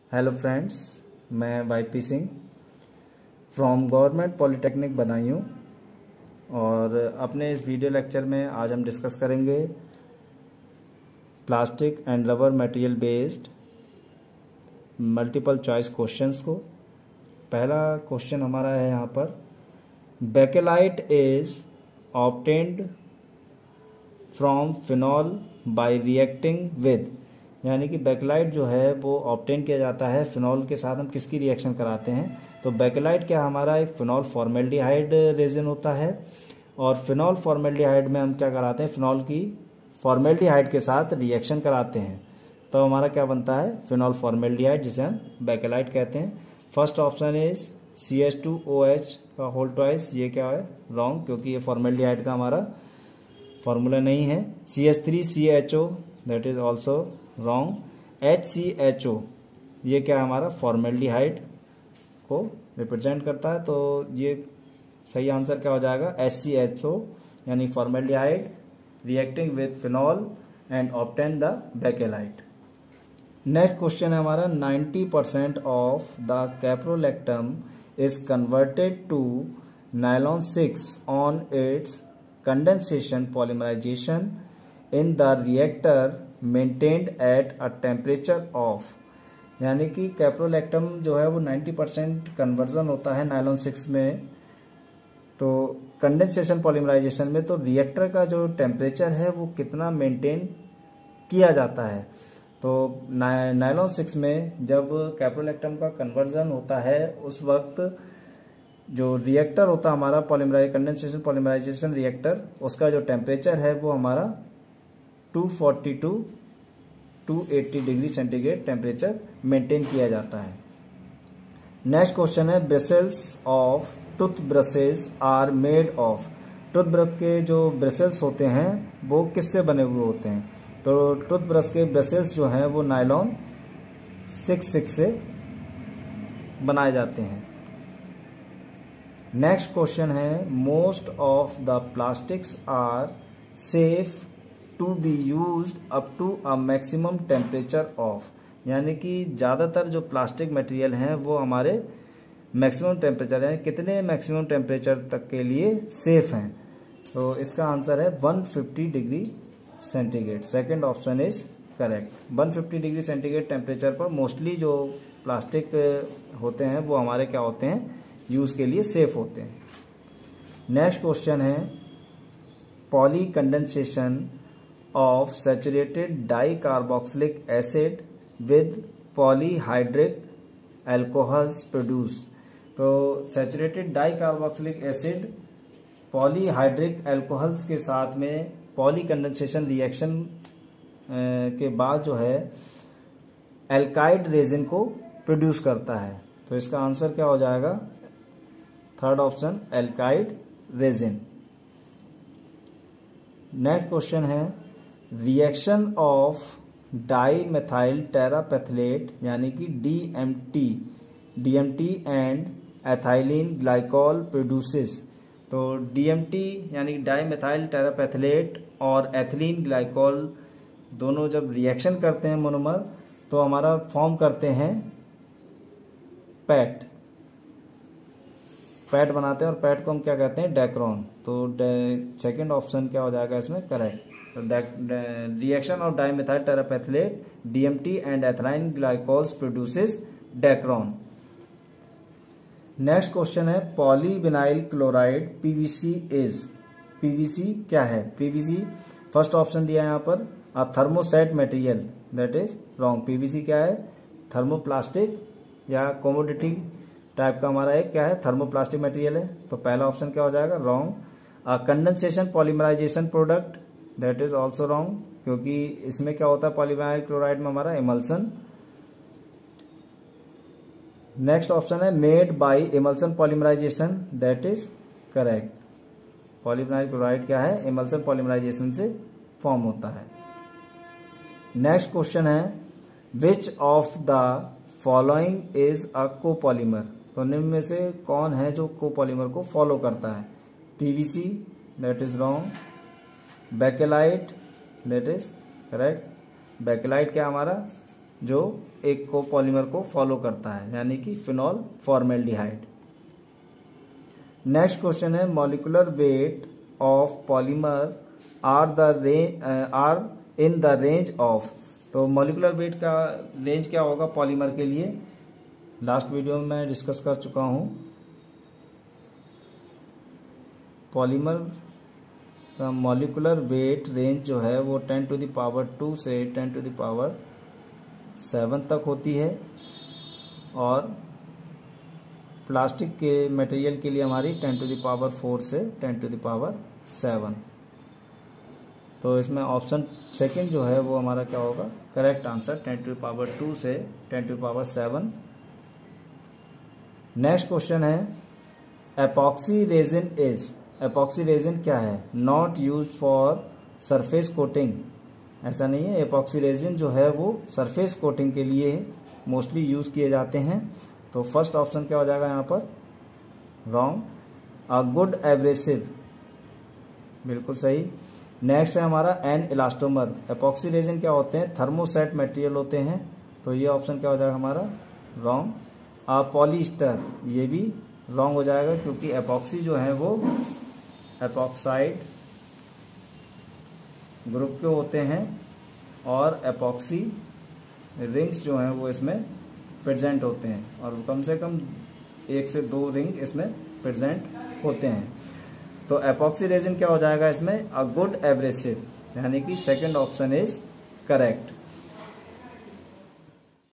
Hello friends, मैं YP Singh from government polytechnic Badaun और अपने इस वीडियो लेक्चर में आज हम डिस्कस करेंगे plastic and rubber material based multiple choice questions को। पहला क्वेश्चन हमारा है यहाँ पर, Bakelite is obtained from phenol by reacting with, यानी कि बेकेलाइट जो है वो ऑब्टेन किया जाता है फिनॉल के साथ। हम किसकी रिएक्शन कराते हैं? तो बेकेलाइट क्या हमारा एक फिनॉल फॉर्मेल्डिहाइड रेजिन होता है और फिनॉल फॉर्मेल्डिहाइड में हम क्या कराते हैं, फिनॉल की फॉर्मेल्डिहाइड के साथ रिएक्शन कराते हैं तो हमारा क्या बनता है, फिनॉल फॉर्मेल्डिहाइड, जिसे हम बेकेलाइट कहते हैं। फर्स्ट ऑप्शन इज CH2OH का होल ट्वाइस, ये क्या है रॉन्ग, क्योंकि ये फॉर्मेल्डिहाइड का हमारा फॉर्मूला नहीं है। CH3CHO that is also wrong. HCHO ये क्या हमारा फॉर्मेल्डिहाइड को रिप्रेजेंट करता है, तो ये सही आंसर क्या हो जाएगा, HCHO यानी formaldehyde reacting with phenol and obtain the Bakelite. Next question है हमारा, 90% of the caprolactam is converted to nylon 6 on its condensation polymerization in the reactor maintained at a temperature of, यानी कि caprolactam जो है वो 90% conversion होता है nylon 6 में, तो कंडेंसेशन पॉलीमराइजेशन में तो रिएक्टर का जो टेम्परेचर है वो कितना मेंटेन किया जाता है। तो नायलॉन 6 में जब कैप्रोलैक्टम का कन्वर्जन होता है उस वक्त जो रिएक्टर होता है हमारा कंडेंसेशन पॉलीमराइजेशन रिएक्टर, उसका जो टेम्परेचर है वो हमारा 240 to 280 degree centigrade temperature maintain किया जाता है। नेक्स्ट क्वेश्चन है, bristles of toothbrushes are made of, toothbrush के जो ब्रिसल्स होते हैं वो किससे बने हुए होते हैं? तो टूथ ब्रश के ब्रिसल्स जो हैं वो नायलॉन 6 से बनाए जाते हैं। नेक्स्ट क्वेश्चन है, most of the plastics are safe to be used up to a maximum temperature of, यानी कि ज़्यादातर जो प्लास्टिक मटेरियल हैं वो हमारे मैक्सिमम टेम्परेचर यानी कितने मैक्सिमम टेम्परेचर तक के लिए सेफ हैं? तो इसका आंसर है 150 degree centigrade. Second option is correct. 150 degree centigrade temperature पर मोस्टली जो प्लास्टिक होते हैं वो हमारे क्या होते हैं, यूज़ के लिए सेफ होते हैं। नेक्स्ट क्वेश्चन है, polycondensation of saturated dicarboxylic acid with polyhydric alcohols produce, तो saturated dicarboxylic acid polyhydric alcohols के साथ में पॉली कंडेंसेशन रिएक्शन के बाद जो है एल्काइड रेजिन को प्रोड्यूस करता है। तो इसका आंसर क्या हो जाएगा, third option alkyd resin. Next question है, reaction of dimethyl terephthalate यानी कि DMT and ethylene glycol produces, तो DMT यानी डाई मेथाइल टेरापेथलेट और एथिलीन ग्लाइकॉल दोनों जब रिएक्शन करते हैं मोनोमर तो हमारा फॉर्म करते हैं पैट बनाते हैं और पैट को हम क्या कहते हैं, डेक्रोन। तो सेकंड ऑप्शन क्या हो जाएगा इसमें correct. Reaction of dimethyl terephthalate DMT and ethylene glycols produces Dacron. Next question है, polyvinyl chloride PVC is, PVC क्या है? PVC फर्स्ट ऑप्शन दिया है यहाँ पर a thermoset material, that is wrong. PVC क्या है, थर्मोप्लास्टिक या कोमोडिटी टाइप का हमारा एक क्या है, थर्मोप्लास्टिक मटेरियल है। तो पहला ऑप्शन क्या हो जाएगा, wrong. A condensation polymerization product, that is also wrong, क्योंकि इसमें क्या होता है पॉलीविनाइल क्लोराइड में हमारा इमल्सन। नेक्स्ट ऑप्शन है, made by emulsion polymerization, that is correct. Polyvinyl chloride क्या है, इमल्सन पॉलीमराइजेशन से फॉर्म होता है। नेक्स्ट क्वेश्चन है, which of the following is a copolymer, तो निम्न में से कौन है जो कोपॉलीमर को फॉलो करता है? PVC that is wrong, Bakelite that is correct. Bakelite क्या हमारा जो एक को पॉलीमर को फॉलो करता है, यानी कि फिनॉल फॉर्मेल्डिहाइड। नेक्स्ट क्वेश्चन है molecular weight of polymer are in the range of. तो मॉलिक्यूलर वेट का रेंज क्या होगा पॉलीमर के लिए, लास्ट वीडियो में मैं डिस्कस कर चुका हूं। पॉलीमर का मॉलिक्यूलर वेट रेंज जो है वो 10⁻² से 10⁻7 तक होती है, और प्लास्टिक के मटेरियल के लिए हमारी 10⁴ से 10⁻7। तो इसमें ऑप्शन सेकंड जो है वो हमारा क्या होगा, करेक्ट आंसर 10⁻² से 10⁻7। नेक्स्ट क्वेश्चन है epoxy resin is. Epoxy resin क्या है, not use for surface coating. ऐसा नहीं है, एपॉक्सी रेजिन जो है वो सरफेस कोटिंग के लिए मोस्टली यूज किए जाते हैं। तो फर्स्ट ऑप्शन क्या हो जाएगा यहाँ पर, रॉन्ग। अ गुड एब्रेसिव, बिल्कुल सही। नेक्स्ट है हमारा एन इलास्टोमर। एपॉक्सी रेजिन क्या होते हैं, थर्मोसेट मटेरियल होते हैं, तो ये ऑप्शन क्या हो जाएगा हमारा, रॉन्ग। अ पॉलीस्टर, ये भी रॉन्ग हो जाएगा, क्योंकि एपॉक्सी जो है वो एपॉक्साइड ग्रुप के होते हैं, और एपॉक्सी रिंग्स जो हैं वो इसमें प्रेजेंट होते हैं, और कम से कम 1 से 2 रिंग इसमें प्रेजेंट होते हैं। तो एपॉक्सी रेजिन क्या हो जाएगा इसमें, अ गुड एब्रेसिव, यानी कि सेकंड ऑप्शन इज करेक्ट।